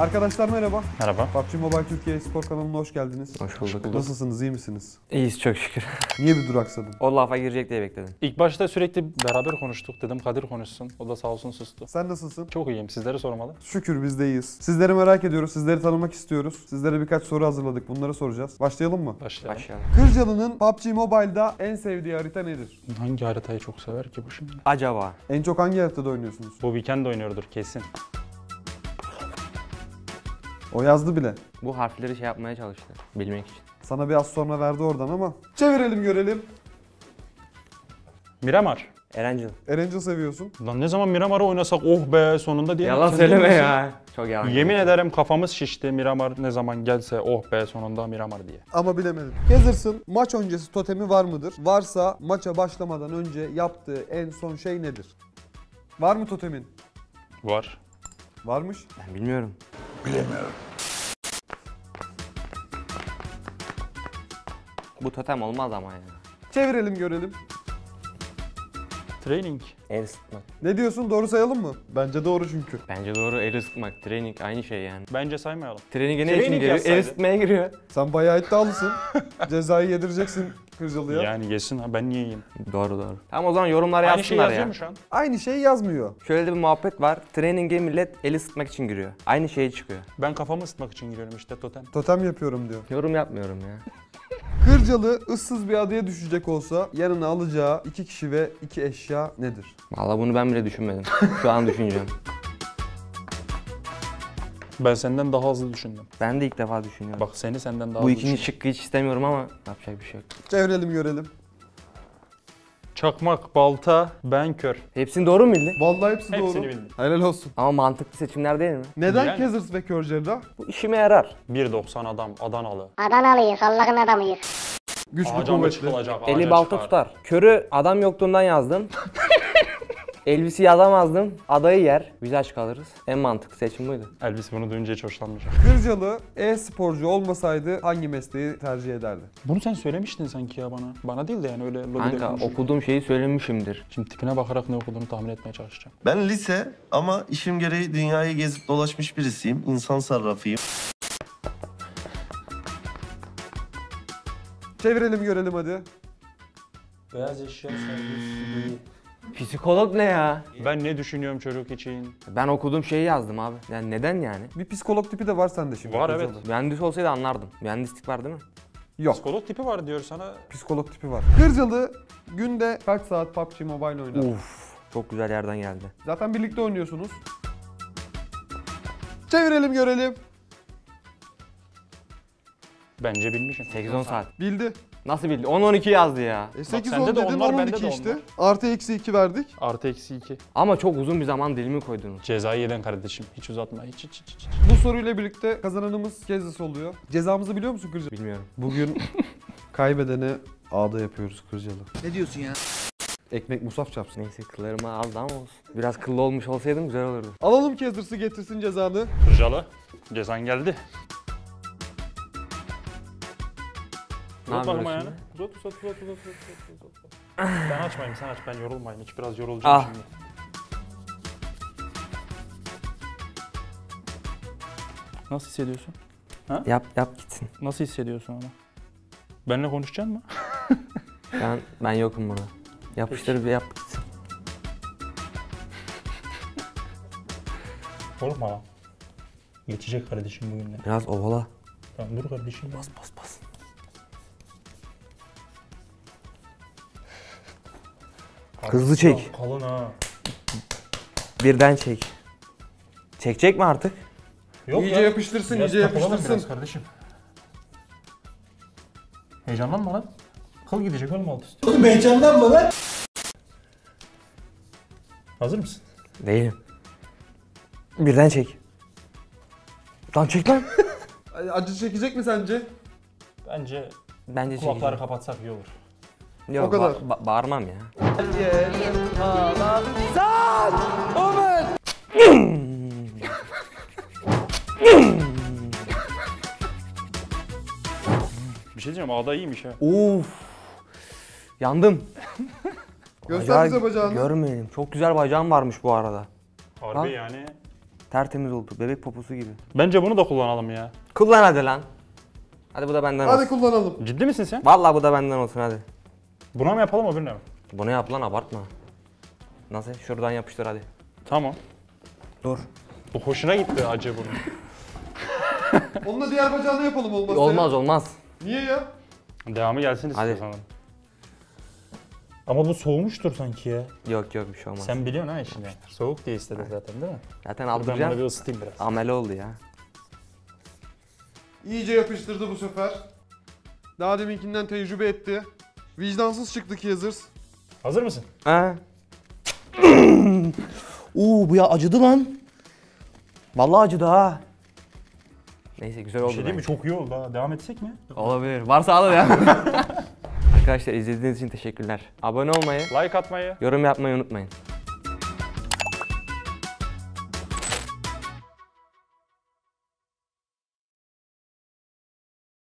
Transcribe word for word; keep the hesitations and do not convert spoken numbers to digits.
Arkadaşlar merhaba. Merhaba. P U B G Mobile Türkiye Spor kanalına hoş geldiniz. Hoş bulduk. Nasılsınız, iyi misiniz? İyiyiz çok şükür. Niye bir duraksadın? O lafa girecek diye bekledim. İlk başta sürekli beraber konuştuk. Dedim Kadir konuşsun. O da sağ olsun sustu. Sen nasılsın? Çok iyiyim. Sizleri sormalı. Şükür biz de iyiyiz. Sizleri merak ediyoruz, sizleri tanımak istiyoruz. Sizlere birkaç soru hazırladık, bunları soracağız. Başlayalım mı? Başlayalım. Başlayalım. Kırcalı'nın P U B G Mobile'da en sevdiği harita nedir? Hangi haritayı çok sever ki bu şimdi? Acaba? En çok hangi haritada oynuyorsunuz? Bu weekend oynuyordur kesin. O yazdı bile. Bu harfleri şey yapmaya çalıştı. Bilmek için. Sana bir az sonra verdi oradan ama. Çevirelim görelim. Miramar. Erencil. Erencil seviyorsun. Lan ne zaman Miramar'ı oynasak oh be sonunda diye. Yalan söyleme ya. Çok yalan. Yemin ederim kafamız şişti Miramar ne zaman gelse oh be sonunda Miramar diye. Ama bilemedim. Kezzers'ın maç öncesi totemi var mıdır? Varsa maça başlamadan önce yaptığı en son şey nedir? Var mı totemin? Var. Varmış. Ben bilmiyorum. Bilemiyorum. Bu totem olmaz ama ya. Çevirelim görelim. Training. El ısıtmak. Ne diyorsun? Doğru sayalım mı? Bence doğru çünkü. Bence doğru, el ısıtmak. Training aynı şey yani. Bence saymayalım. Training'e ne için Training giriyor? El yazsaydı. ısıtmaya giriyor. Sen bayağı iddialısın. Cezayı yedireceksin Kırcalı'ya. Yani yesin ha ben niye yiyeyim? Doğru doğru. Tamam o zaman yorumlara Aynı şey yazsınlar yazıyor ya. mu şu an? Aynı şeyi yazmıyor. Şöyle de bir muhabbet var. Training'e millet el ısıtmak için giriyor. Aynı şey çıkıyor. Ben kafamı ısıtmak için giriyorum işte totem. Totem yapıyorum diyor. Yorum yapmıyorum ya. Kırcalı ıssız bir adaya düşecek olsa yanına alacağı iki kişi ve iki eşya nedir? Vallahi bunu ben bile düşünmedim. Şu an düşüneceğim. Ben senden daha hızlı düşündüm. Ben de ilk defa düşünüyorum. Bak seni senden daha Bu hızlı ikinci düşündüm. şıkkı hiç istemiyorum ama yapacak bir şey yok. Çevirelim görelim. Çakmak, balta, ben kör. Hepsini doğru mu bildin? Vallahi hepsi Hepsini doğru. bildim. Helal olsun. Ama mantıklı seçimler değil mi? Neden Yani. Kezzers ve Kör Cerrah? Bu işime yarar. bir doksan adam, Adanalı. Adanalıyız, Allah'ın adamıyız. Güçlü Ağaca mı kuvvetli. çıkılacak, Eli ağaca balta çıkar. tutar. Körü adam yokluğundan yazdım. Elvis'i yazamazdım. Adayı yer. Biz aç kalırız. En mantıklı seçim buydu. Elvis bunu duyunca hiç hoşlanmayacak. Kırcalı e-sporcu olmasaydı hangi mesleği tercih ederdi? Bunu sen söylemiştin sanki ya bana. Bana değil de yani öyle lobide Kanka konuşurken. okuduğum şeyi söylemişimdir. Şimdi tipine bakarak ne okuduğunu tahmin etmeye çalışacağım. Ben lise ama işim gereği dünyayı gezip dolaşmış birisiyim. İnsan sarrafıyım. Çevirelim görelim hadi. Beyaz eşya servisi. Psikolog ne ya? Ben ne düşünüyorum çocuk için? Ben okuduğum şeyi yazdım abi. Yani neden yani? Bir psikolog tipi de var sende şimdi. Var, Kırcalı. evet. Mühendis olsaydı anlardım. Mühendislik var değil mi? Yok. Psikolog tipi var diyor sana. Psikolog tipi var. Kırcalı günde kaç saat P U B G Mobile oynar? Uf, çok güzel yerden geldi. Zaten birlikte oynuyorsunuz. Çevirelim görelim. Bence bilmişim. sekiz on saat. Bildi. Nasıl bildi? on on iki yazdı ya. E sekiz sende on de dedin, on var, on on bende iki de işte. on Artı eksi iki verdik. Artı eksi iki. Ama çok uzun bir zaman dilimi koydunuz. Cezayı yeden kardeşim. Hiç uzatma. Hiç hiç hiç. hiç. Bu soruyla birlikte kazananımız Kezzers oluyor. Cezamızı biliyor musun Kırcalı? Bilmiyorum. Bugün kaybedene ağda yapıyoruz Kırcalı. Ne diyorsun ya? Ekmek musaf çarpsın. Neyse kıllarımı aldı ama olsun. Biraz kıllı olmuş olsaydım güzel olurdu. Alalım Kezzers'ı getirsin cezanı. Kırcalı. Cezan geldi. Ne Uzat bakayım yapıyorsun ayağını. Uzat uzat uzat uzat uzat uzat. uzat. Ben açmayayım sen aç ben yorulmayayım. Hiç biraz yorulacağım Ah. şimdi. Nasıl hissediyorsun? Yap yap gitsin. Nasıl hissediyorsun ama? Benimle konuşacaksın mı? Ben ben yokum burada. Yapıştır bir yap gitsin. Korkma. Geçecek kardeşim bu günler. Biraz ovala. Tamam dur kardeşim. Bas Bas bas. Hızlı çek. Kalın ha. Birden çek. Çekecek mi artık? Yok İyice yapıştırsın, Biraz iyice takılalım yapıştırsın. biraz kardeşim. Heyecanlanma lan. Kıl gidecek oğlum alt üstü. Oğlum heyecanlanma lan. Hazır mısın? Değilim. Birden çek. Lan çek lan. Acı çekecek mi sence? Bence Bence kulakları çekeceğim. kapatsak iyi olur. Yok, O kadar. ba- ba- bağırmam ya. Bir şey diyeceğim ağda iyiymiş ha. Uf. Yandım. Göster bize Bacağı bacağını. Görmeyelim. Çok güzel bacağım varmış bu arada. Harbi Ha? yani. Tertemiz oldu. Bebek poposu gibi. Bence bunu da kullanalım ya. Kullan hadi lan. Hadi bu da benden Hadi olsun. kullanalım. Ciddi misin sen? Vallahi bu da benden olsun hadi. Buna mı yapalım öbürüne mi? Bunu yap lan abartma. Nasıl? Şuradan yapıştır hadi. Tamam. Dur. Bu hoşuna gitti acı bunun. Onunla diğer bacağını yapalım olmazsa. Olmaz ya. olmaz. Niye ya? Devamı gelsin Hadi. istiyorsan. Ama bu soğumuştur sanki ya. Yok yok bir şey olmaz. Sen biliyorsun ha işini. Soğuk diye istedin zaten değil mi? Zaten Ben bunu bir aldıracağım. ısıtayım biraz. Amele oldu ya. İyice yapıştırdı bu sefer. Daha deminkinden tecrübe etti. Vicdansız çıktı Kiyazırs. Hazır mısın? Ha. Oo bu ya acıdı lan. Vallahi acıdı ha. Neyse güzel Bir oldu. şey değil mi? bence. Çok iyi oldu ha. Devam etsek mi? Olabilir. Varsa alın ya. Arkadaşlar izlediğiniz için teşekkürler. Abone olmayı, Like atmayı. yorum yapmayı unutmayın.